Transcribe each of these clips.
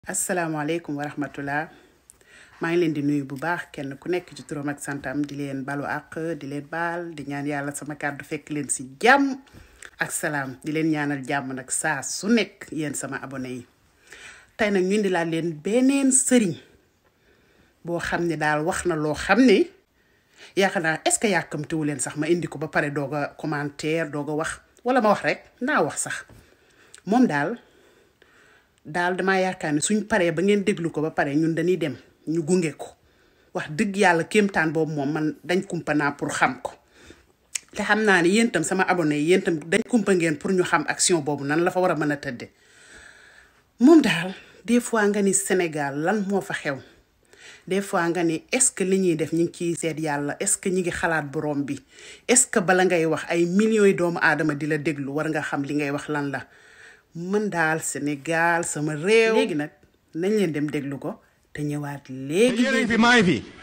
asalaamaaleykum wa rahmatullah maa ngi leen di nuyu bu baax kenn ku nekk ci turam ak santam di leen balu àq di leen baal di ñaan yàlla sama kàddu fekk leen si jàmm ak salaam di leen ñaanal jàmm nag saa su nekk yéen sama abonné yi tey nag ñu indi laa leen beneen sëriñ boo xam ne daal wax na loo xam ne yaakaar naa est-ce que yàkkamtiwu leen sax ma indi ko ba pare doog a commentaire doog a wax wala ma wax rek naa wax sax moom daal damaa yaakaar ne suñ paree ba ngeen déglu ko ba pare ñun dañuy dem ñu gunge ko wax dëgg yàlla kéemtaan boobu moom man dañ kumpa naa pour xam ko te xam naa ne yéen itam sama abonné yi yéen itam dañ kumpa ngeen pour ñu xam action boobu nan la fa war a mën a tëdde moom daal des fois nga ni Sénégal lan moo fa xew des fois nga ni est-ce que li ñuy def ñu ngi ciy seet yàlla est-ce que ñi ngi xalaat borom bi est-ce que bala ngay wax ay millions yi doomu aadama di la déglu war nga xam li ngay wax lan la man daal Sénégal sama réew léegi nag nañ leen dem déglu ko te ñëwaat léegi fi maa ngi fi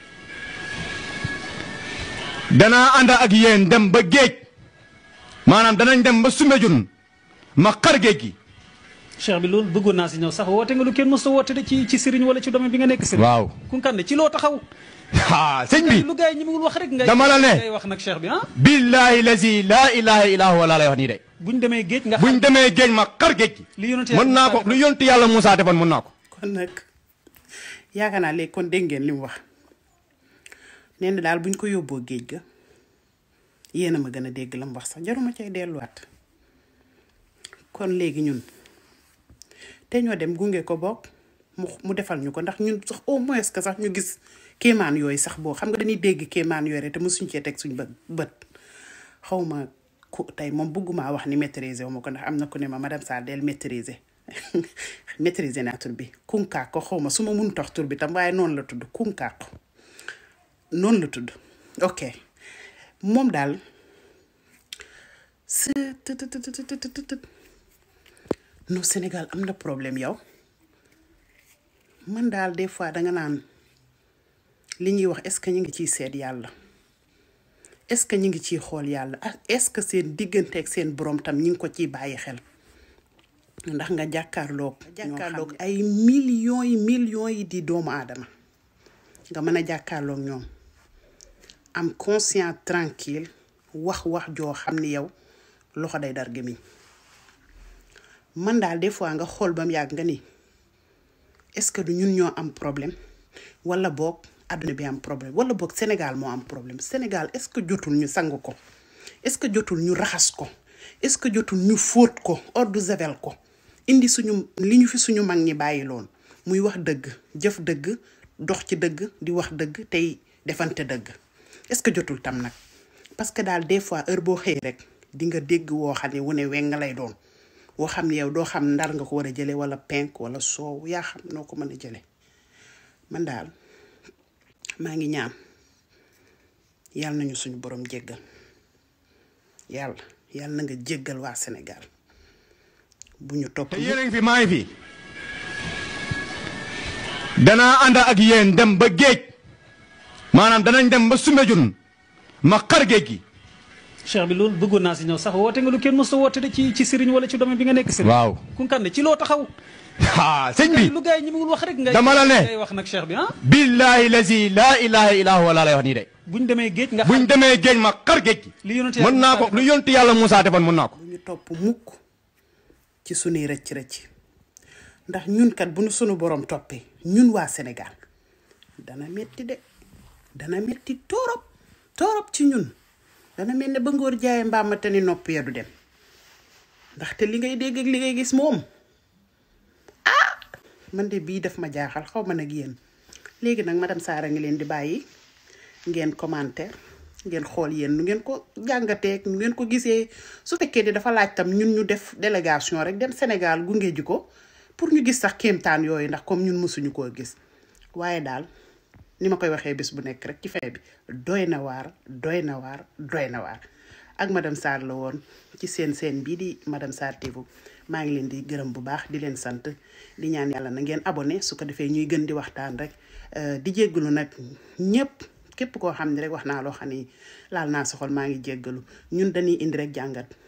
danaa ànd ak yéen dem ba géej maanaam danañ dem ba Soumbédioune ma xar géej gi cheikh bi loolu bëggoon naa si ñëw sax woote nga lu kenn mës a woote de ci sëriñ wala ci domaine bi nga nekk sëriñ waaw Kounkandé ci loo taxaw sëñ bi lu gars yi ñi mugul wax rek dama la ne ngay wax nag cheikh bi billahi lazi laa ilaha illa huwa laa lay wax nii de buñ demee géej nga buñ demee géej ma xar géej gi mën naa ko lu yonti yàlla Moussa defoon mën naa ko kon nag yaakaar naa léegi kon dégg ngeen li mu wax nee na daal buñ ko yóbboo géej ga yéen a ma gën a dégg la mu wax sax jaruma cay delluwaat kon léegi ñun te ñoo dem gunge ko bokk mu defal ñu ko ndax ñun sax au moins que sax ñu gis kéemaan yooyu sax boo xam nga dañuy dégg kéemaan yooyu te mosuñ cee teg suñ bët xaw ma ku tey moom bëgguma wax ni maîtriser wu ma ko ndax am na ku ne ma madame Sarr del maîtriser maîtriser naa tur bi Kunkaako xaw ma su ma mun tax tur bi tam waaye noonu la tudd Kunkaako noonu la tudd ok moom daal no Sénégal am na problème yow man daal des fois danga naan li ñuy wax est-ce que ñu ngi ciy seet yàlla est-ce que ñu ngi ciy xool yàlla ak est-ce que seen diggante ak seen borom tam ñu ngi ko ciy bàyyi xel ndax nga jàkkaarloog ay millions yi di doomu aadama nga mën a jàkkaarloog ñoom am conscient tranquille wax joo xam ni yow loxo day dar gémmiñ man daal des fois nga xool ba mu yàgg nga ni est-ce que du ñun ñoo am problème wala boog àdduna bi am problème wala boog Sénégal moo am problème Sénégal est-ce que jotul ñu sang ko est-ce que jotul ñu raxas ko est-ce que jotul ñu fóot ko eau de javel ko indi suñu li ñu fi suñu mag ñi bàyyi loon muy wax dëgg jëf dëgg dox ci dëgg di wax dëgg tey defante dëgg est-ce que jotul tam nag parce que daal des fois heure boo xëy rek di nga dégg woo xam ne wu ne weng lay doon woo xam ne yow doo xam ndar nga ko war a jële wala penk wala soow yaa xam noo ko mën a jële man daal maa ngi ñaan yàlla nañu suñu borom jéggal yàlla na nga jéggal waa Sénégal bu ñu topp yéen fi maa ngi fi danaa ànd ak yéen dem ba géej maanaam danañ dem ba Soumbédioune ma xar géej gi cheikh bi loolu bëggoon naa si ñëw sax woote nga lu kenn mës a woote de ci sëriñ wala ci domaine bi nga nekk sëriñ waaw Kounkandé ci loo taxaw sëñ bi lu gars yi ñi mugul wax rek dama la ne ngay wax nag cheikh bi billahi lazi laa ilaha illa huwa laa lay wax nii de buñ demee géej nga buñ demee géej ma xar géej gi mën naa ko lu yonti yàlla Moussa defoon mën naa ko bu ñu topp mukk ci sunuy rëcc ndax ñun kat bu nu sunu borom toppee ñun waa Sénégal dana metti de dana metti torop ci ñun dana mel ne ba ngóor jaaye mbaam ma te ni nopp ya du dem ndaxte li ngay dégg ak li ngay gis moom man de bii daf ma jaaxal xaw ma nag yéen léegi nag madame Sarr a ngi leen di bàyyi ngeen commentaire ngeen xool yéen nu ngeen ko jàngatee nu ngeen ko gisee su fekkee ni dafa laaj tam ñun ñu def délégation rek dem Sénégal gunge ji ko pour ñu gis sax kéemtaan yooyu ndax comme ñun mësuñu koo gis waaye daal ni ma koy waxee bés bu nekk rek ci fin bi doy na waar ak madame Sarr la woon ci seen bii di madame Sarr TV maa ngi leen di gërëm bu baax di leen sant di ñaan yàlla na ngeen abonné su ko defee ñuy gën di waxtaan rek di jéggalu nag képp koo xam ne rek wax naa loo xam ne laal naa soxol maa ngi jéggalu ñun dañuy indi rek jàngat